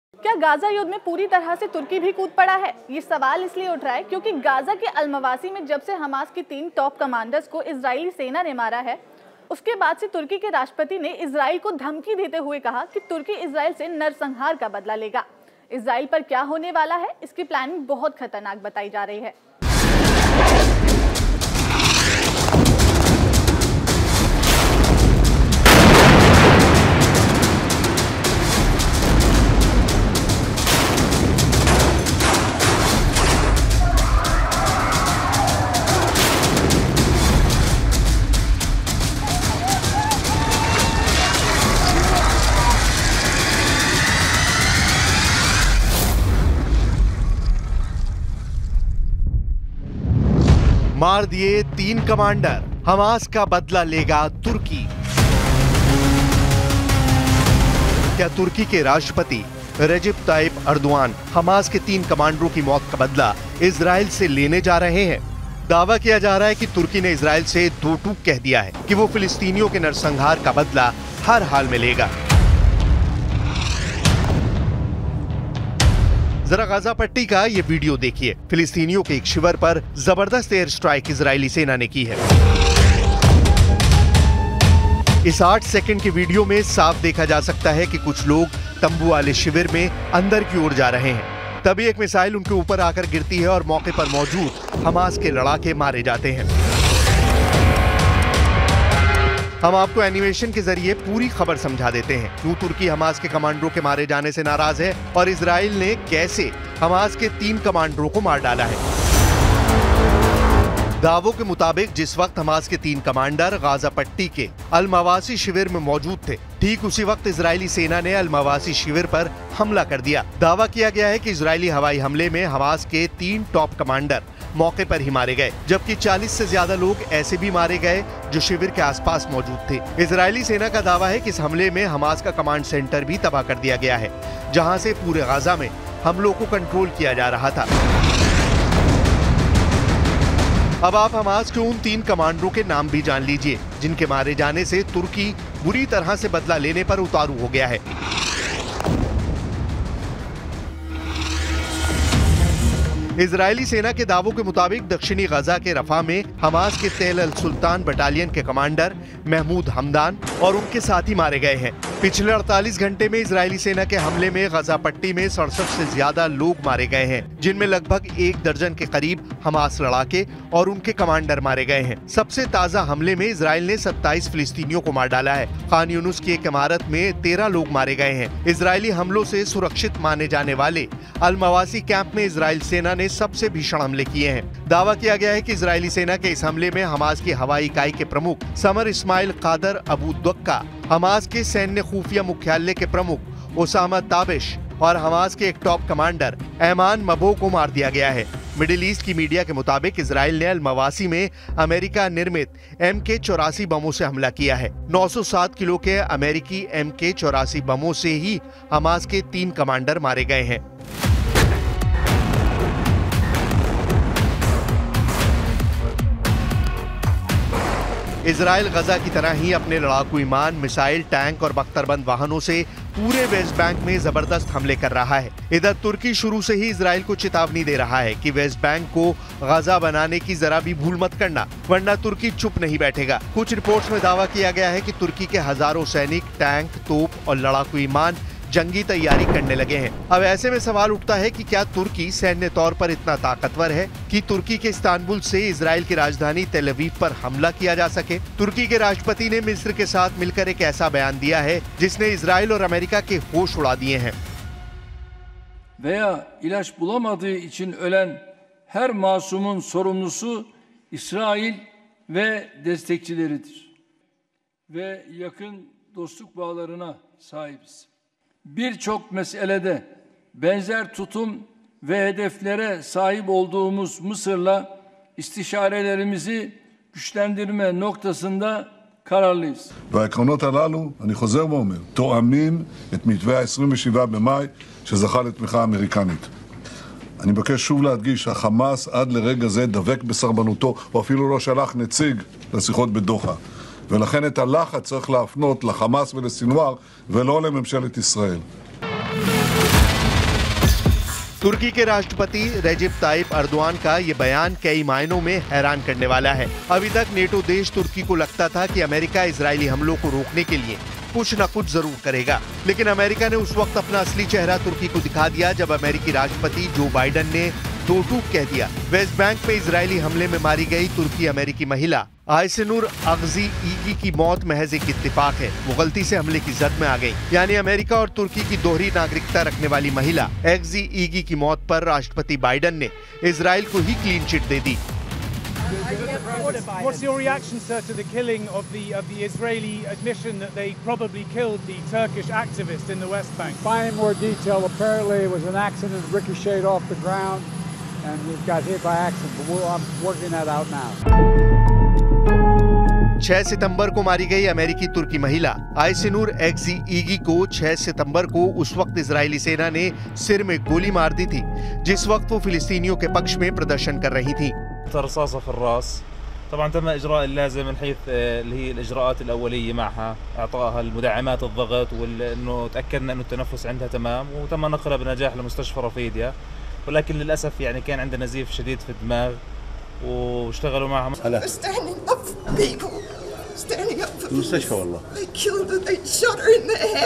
क्या गाजा युद्ध में पूरी तरह से तुर्की भी कूद पड़ा है? ये सवाल इसलिए उठ रहा है क्योंकि गाजा के अल-मवासी में जब से हमास की 3 टॉप कमांडर्स को इजरायली सेना ने मारा है, उसके बाद से तुर्की के राष्ट्रपति ने इजराइल को धमकी देते हुए कहा कि तुर्की इजराइल से नरसंहार का बदला लेगा। इजराइल पर क्या होने वाला है, इसकी प्लानिंग बहुत खतरनाक बताई जा रही है। मार दिए 3 कमांडर, हमास का बदला लेगा तुर्की। क्या तुर्की के राष्ट्रपति रेजिप ताइप अर्दोआन हमास के 3 कमांडरों की मौत का बदला इजराइल से लेने जा रहे हैं? दावा किया जा रहा है कि तुर्की ने इजराइल से दो टूक कह दिया है कि वो फिलिस्तीनियों के नरसंहार का बदला हर हाल में लेगा। जरा गाजा पट्टी का ये वीडियो देखिए। फिलिस्तीनियों के एक शिविर पर जबरदस्त एयर स्ट्राइक इजरायली सेना ने की है। इस 8 सेकंड के वीडियो में साफ देखा जा सकता है कि कुछ लोग तंबू वाले शिविर में अंदर की ओर जा रहे हैं। तभी एक मिसाइल उनके ऊपर आकर गिरती है और मौके पर मौजूद हमास के लड़ाके मारे जाते हैं। हम आपको एनिमेशन के जरिए पूरी खबर समझा देते हैं। क्यों तुर्की हमास के कमांडरों के मारे जाने से नाराज है और इजराइल ने कैसे हमास के 3 कमांडरों को मार डाला है। दावों के मुताबिक जिस वक्त हमास के 3 कमांडर गाजा पट्टी के अल-मवासी शिविर में मौजूद थे, ठीक उसी वक्त इजरायली सेना ने अल-मवासी शिविर पर हमला कर दिया। दावा किया गया है कि इजरायली हवाई हमले में हमास के 3 टॉप कमांडर मौके पर ही मारे गए, जबकि 40 से ज्यादा लोग ऐसे भी मारे गए जो शिविर के आसपास मौजूद थे। इजरायली सेना का दावा है कि इस हमले में हमास का कमांड सेंटर भी तबाह कर दिया गया है, जहां से पूरे गाजा में हमलों को कंट्रोल किया जा रहा था। अब आप हमास के उन 3 कमांडरों के नाम भी जान लीजिए जिनके मारे जाने से तुर्की बुरी तरह से बदला लेने पर उतारू हो गया है। इजरायली सेना के दावों के मुताबिक दक्षिणी गाजा के रफा में हमास के तेल अल सुल्तान बटालियन के कमांडर महमूद हमदान और उनके साथी मारे गए हैं। पिछले 48 घंटे में इजरायली सेना के हमले में गाजा पट्टी में 67 से ज्यादा लोग मारे गए हैं, जिनमें लगभग 1 दर्जन के करीब हमास लड़ाके और उनके कमांडर मारे गए हैं। सबसे ताजा हमले में इजराइल ने 27 फिलिस्तीनियों को मार डाला है। खान यूनुस की एक इमारत में 13 लोग मारे गए हैं। इजरायली हमलों से सुरक्षित माने जाने वाले अल-मवासी कैंप में इजराइल सेना ने सबसे भीषण हमले किए हैं। दावा किया गया है कि इजरायली सेना के इस हमले में हमास की हवाई इकाई के प्रमुख Samer Ismail Kader Abu Dakka, Hamas के सैन्य खुफिया मुख्यालय के प्रमुख ओसामा ताबिश और हमास के एक टॉप कमांडर ऐमान मबो को मार दिया गया है। मिडिल ईस्ट की मीडिया के मुताबिक इजराइल ने अल-मवासी में अमेरिका निर्मित MK-84 बमों से हमला किया है। 907 किलो के अमेरिकी MK-84 बमों से ही हमास के 3 कमांडर मारे गए हैं। इजराइल गजा की तरह ही अपने लड़ाकू विमान, मिसाइल, टैंक और बख्तरबंद वाहनों से पूरे वेस्ट बैंक में जबरदस्त हमले कर रहा है। इधर तुर्की शुरू से ही इजराइल को चेतावनी दे रहा है कि वेस्ट बैंक को गजा बनाने की जरा भी भूल मत करना, वरना तुर्की चुप नहीं बैठेगा। कुछ रिपोर्ट्स में दावा किया गया है कि तुर्की के हजारों सैनिक, टैंक, तोप और लड़ाकू विमान जंगी तैयारी करने लगे हैं। अब ऐसे में सवाल उठता है कि क्या तुर्की सैन्य तौर पर इतना ताकतवर है कि तुर्की के इस्तांबुल से इजराइल की राजधानी तेल अवीव पर हमला किया जा सके? तुर्की के राष्ट्रपति ने मिस्र के साथ मिलकर एक ऐसा बयान दिया है जिसने इजराइल और अमेरिका के होश उड़ा दिए हैं। veya ilaç bulamadığı için ölen her masumun sorumlusu İsrail ve destekçileridir. Ve yakın dostluk bağlarına sahibiz. Birçok meselede benzer tutum ve hedeflere sahip olduğumuz Mısır'la istişarelerimizi güçlendirme noktasında kararlıyız. והעקרונות הללו, אני חוזר ואומר, תואמים את מתווה ה-27 במאי שזכה לתמיכה אמריקנית. אני מבקש שוב להדגיש, החמאס עד לרגע זה דבק בסרבנותו, הוא אפילו לא שלח נציג לשיחות בדוחה. ולכן את הלחץ צריך להפנות לחמאס ולסינואר ולא לממשלת ישראל. तुर्की के राष्ट्रपति रेजिप type Erdogan का ये बयान कई मायनों में हैरान करने वाला है। अभी तक नेटो देश तुर्की को लगता था कि अमेरिका इजरायली हमलों को रोकने के लिए कुछ न कुछ जरूर करेगा, लेकिन अमेरिका ने उस वक्त अपना असली चेहरा तुर्की को दिखा दिया जब अमेरिकी राष्ट्रपति जो बाइडेन ने दो टूक कह दिया। वेस्ट बैंक में इजरायली हमले में मारी गई तुर्की अमेरिकी महिला आयसेनूर अगजी ईगी की मौत महज एक इत्तेफाक है। वो गलती से हमले की जद में आ गई। यानी अमेरिका और तुर्की की दोहरी नागरिकता रखने वाली महिला अगजी ईगी की मौत पर राष्ट्रपति बाइडेन ने इजराइल को ही क्लीन चिट दे दी। What's your reaction, sir, to the killing of the Israeli admission that they probably killed the Turkish activist in the West Bank? Finding more detail, apparently it was an accident, ricocheted off the ground, and he got hit by accident. But I'm working that out now. 6 सितंबर को मारी गई अमेरिकी तुर्की महिला आयसेनूर अगजी ईगी को 6 सितंबर को उस वक्त इजरायली सेना ने सिर में गोली मार दी थी, जिस वक्त वो फिलिस्तीनियों के पक्ष में प्रदर्शन कर रही थी। رصاصة في الراس. طبعا تم إجراء اللازم من حيث اللي هي الإجراءات الأولية معها، إعطائها المدعمات الضغط وإنه تأكدنا إنه التنفس عندها تمام، وتم نقلها بنجاح لمستشفى رفيديا، ولكن للأسف يعني كان عندها نزيف شديد في الدماغ واشتغلوا معها. Standing up for people, standing up for المستشفى والله. They killed her, they shot her in the head.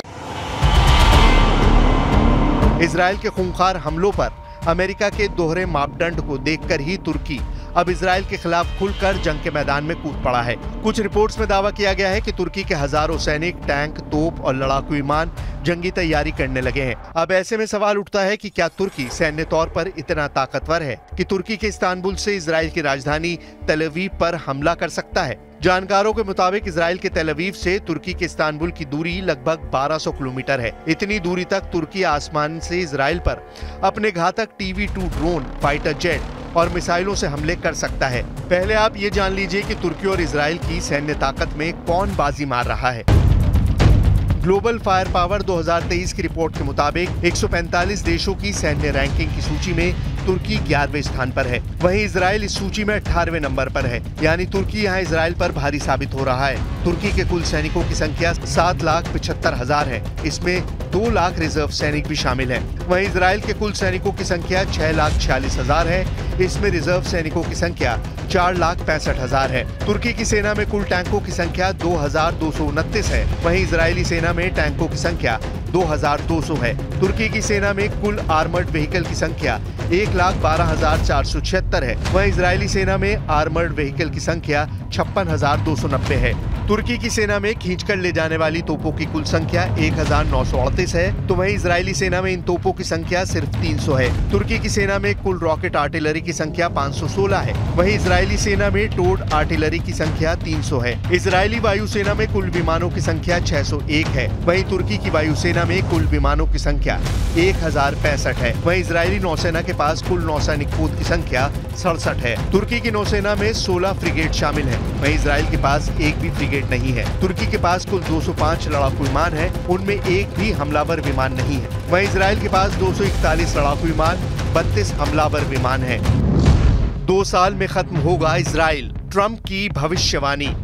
Israel के खूंखार हमलों पर अमेरिका के दोहरे मापदंड को देखकर ही तुर्की अब इजराइल के खिलाफ खुलकर जंग के मैदान में कूद पड़ा है। कुछ रिपोर्ट्स में दावा किया गया है कि तुर्की के हजारों सैनिक, टैंक, तोप और लड़ाकू विमान जंगी तैयारी करने लगे हैं। अब ऐसे में सवाल उठता है कि क्या तुर्की सैन्य तौर पर इतना ताकतवर है कि तुर्की के इस्तांबुल से इजराइल की राजधानी तेल अवीव पर हमला कर सकता है? जानकारों के मुताबिक इजराइल के तेल अवीव से तुर्की के इस्तांबुल की दूरी लगभग 1200 किलोमीटर है। इतनी दूरी तक तुर्की आसमान से इजराइल पर अपने घातक TB2 ड्रोन, फाइटर जेट और मिसाइलों से हमले कर सकता है। पहले आप ये जान लीजिए कि तुर्की और इजराइल की सैन्य ताकत में कौन बाजी मार रहा है। ग्लोबल फायर पावर 2023 की रिपोर्ट के मुताबिक 145 देशों की सैन्य रैंकिंग की सूची में तुर्की 11वें स्थान पर है। वहीं इजराइल इस सूची में 18वें नंबर पर है। यानी तुर्की यहां इजराइल पर भारी साबित हो रहा है। तुर्की के कुल सैनिकों की संख्या 7,75,000 है। इसमें 2 लाख रिजर्व सैनिक भी शामिल हैं। वहीं इजराइल के कुल सैनिकों की संख्या 6,46,000 है। इसमें रिजर्व सैनिकों की संख्या 4,65,000 है। तुर्की की सेना में कुल टैंकों की संख्या 2,229 है। वहीं इजरायली सेना में टैंकों की संख्या 2,200 है। तुर्की की सेना में कुल आर्मर्ड व्हीकल की संख्या 1,12,476 है। वहीं इजरायली सेना में आर्मर्ड व्हीकल की संख्या 56,290 है। तुर्की की सेना में खींचकर ले जाने वाली तोपों की कुल संख्या 1,938 है, तो वहीं इजरायली सेना में इन तोपों की संख्या सिर्फ 300 है। तुर्की की सेना में कुल रॉकेट आर्टिलरी की संख्या 516 है। वहीं इजरायली सेना में टोड आर्टिलरी की संख्या 300 है। इजरायली वायुसेना में कुल विमानों की संख्या 601 है। वहीं तुर्की की वायुसेना में कुल विमानों की संख्या 1,065 है। वहीं इजरायली नौसेना के पास कुल नौसैनिक पोत की संख्या 67 है। तुर्की की नौसेना में 16 फ्रिगेट शामिल है। वहीं इजराइल के पास एक भी फ्रिगेट नहीं है। तुर्की के पास कुल 205 लड़ाकू विमान है, उनमें एक भी हमलावर विमान नहीं है। वहीं इजराइल के पास 241 लड़ाकू विमान, 32 हमलावर विमान है। 2 साल में खत्म होगा इजराइल, ट्रंप की भविष्यवाणी।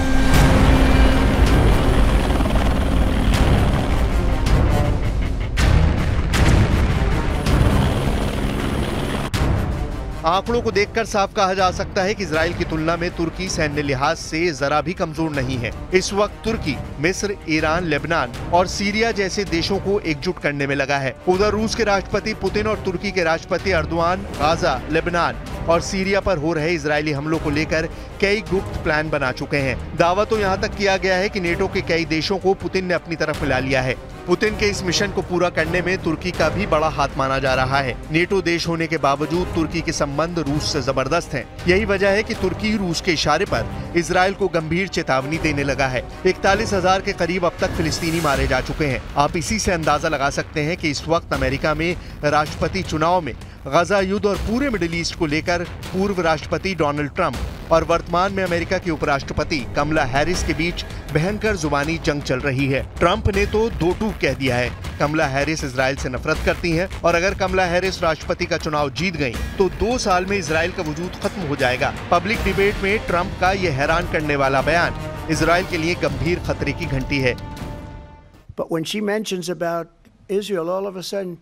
आंकड़ों को देखकर साफ कहा जा सकता है कि इजराइल की तुलना में तुर्की सैन्य लिहाज से जरा भी कमजोर नहीं है। इस वक्त तुर्की मिस्र, ईरान, लेबनान और सीरिया जैसे देशों को एकजुट करने में लगा है। उधर रूस के राष्ट्रपति पुतिन और तुर्की के राष्ट्रपति अर्दोआन गाजा, लेबनान और सीरिया पर हो रहे इजरायली हमलों को लेकर कई गुप्त प्लान बना चुके हैं। दावा तो यहाँ तक किया गया है कि नेटो के कई देशों को पुतिन ने अपनी तरफ मिला लिया है। पुतिन के इस मिशन को पूरा करने में तुर्की का भी बड़ा हाथ माना जा रहा है। नेटो देश होने के बावजूद तुर्की के संबंध रूस से जबरदस्त हैं। यही वजह है कि तुर्की रूस के इशारे पर इजराइल को गंभीर चेतावनी देने लगा है। 41,000 के करीब अब तक फिलिस्तीनी मारे जा चुके हैं। आप इसी से अंदाजा लगा सकते हैं कि इस वक्त अमेरिका में राष्ट्रपति चुनाव में गजा युद्ध और पूरे मिडिल ईस्ट को लेकर पूर्व राष्ट्रपति डोनाल्ड ट्रंप और वर्तमान में अमेरिका की उपराष्ट्रपति कमला हैरिस के बीच भयंकर जुबानी जंग चल रही है। ट्रंप ने तो 2 टूक कह दिया है। कमला हैरिस इजराइल से नफरत करती हैं और अगर कमला हैरिस राष्ट्रपति का चुनाव जीत गई तो 2 साल में इजराइल का वजूद खत्म हो जाएगा। पब्लिक डिबेट में ट्रंप का ये हैरान करने वाला बयान इजराइल के लिए गंभीर खतरे की घंटी है। But when she mentions about Israel, all of a sudden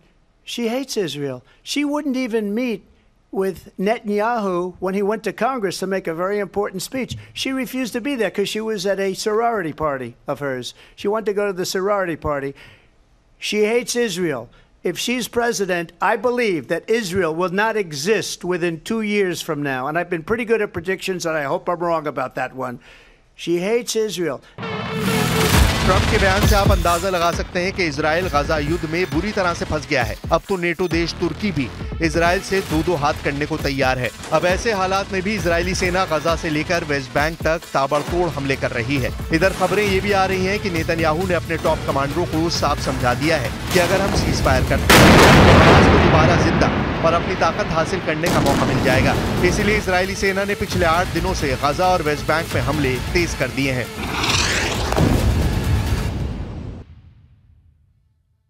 She hates Israel. She wouldn't even meet with Netanyahu when he went to Congress to make a very important speech. She refused to be there because she was at a sorority party of hers. She wanted to go to the sorority party. She hates Israel. If she's president, I believe that Israel will not exist within 2 years from now. And I've been pretty good at predictions, and I hope I'm wrong about that one. She hates Israel. Trump के बयान से आप अंदाजा लगा सकते हैं कि Israel Gaza युद्ध में बुरी तरह से फंस गया है। अब तो नेटो देश तुर्की भी इजराइल से दो हाथ करने को तैयार है। अब ऐसे हालात में भी इजरायली सेना गाजा से लेकर वेस्ट बैंक तक ताबड़तोड़ हमले कर रही है। इधर खबरें ये भी आ रही हैं कि नेतन्याहू ने अपने टॉप कमांडरों को साफ समझा दिया है कि अगर हम सीज फायर करते हैं तो हमास को दोबारा जिंदा और अपनी ताकत हासिल करने का मौका मिल जाएगा। इसीलिए इजरायली सेना ने पिछले 8 दिनों से गाजा और वेस्ट बैंक में हमले तेज कर दिए हैं।